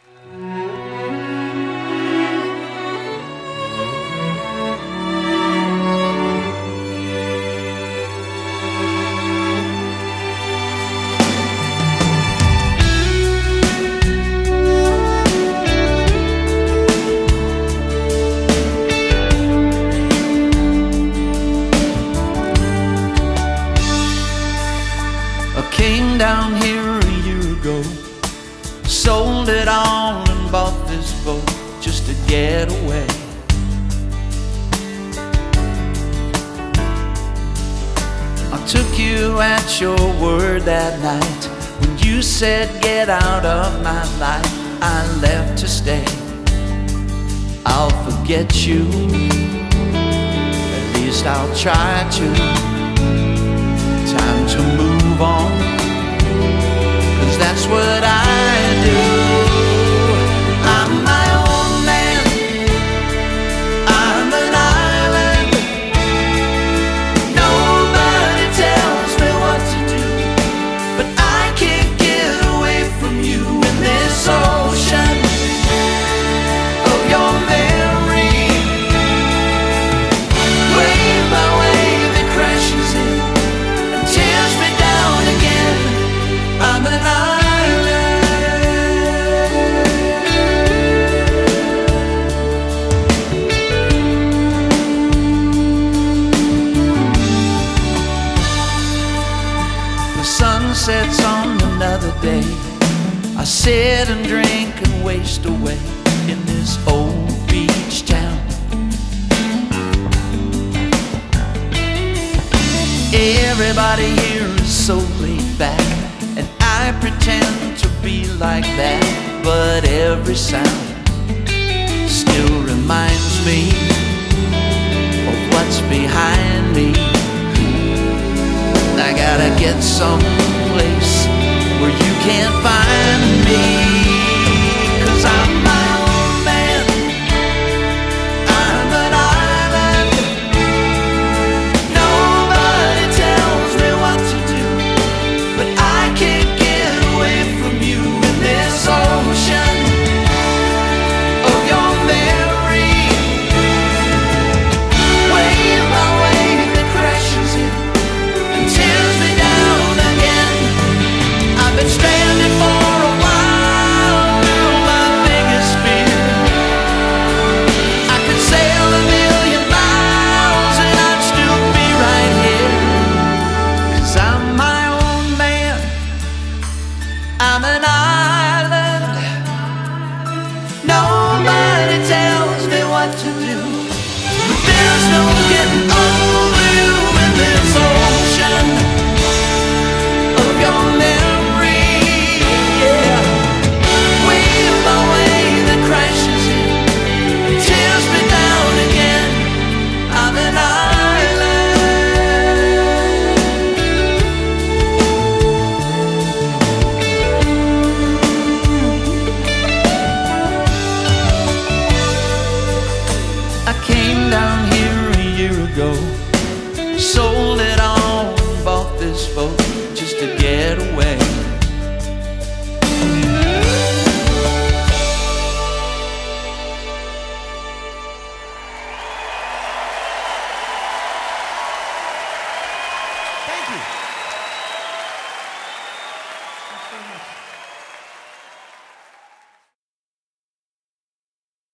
Down here a year ago, sold it all and bought this boat just to get away. I took you at your word that night when you said get out of my life. I left to stay. I'll forget you, at least I'll try to. Time to move on, 'cause that's what I do. I'm my own man, I'm an island. Nobody tells me what to do, but I can't get away from you in this ocean of your memory. Wave by wave it crashes in and tears me down again. I'm an island. The sun sets on another day. I sit and drink and waste away in this old beach town. Everybody here is so laid back, and I pretend to be like that, but every sound still reminds me of what's behind me. I gotta get someplace where you can't find me, 'cause I'm my own man, I'm an island. Nobody tells me what to do, but I can't get away from you in this ocean of your memory. Wave by wave it crashes in and tears me down again. I've been stranded for a while, my biggest fear. I could sail a million miles and I'd still be right here, 'cause I'm my own man, I'm an island. Nobody tells me what to do, but there's no getting over you in this ocean of your memory. Yeah, wave by wave that crashes in and tears me down again. I'm an island. I came down here a year ago, sold it all and bought this boat just to get away. Thank you. Thanks very much.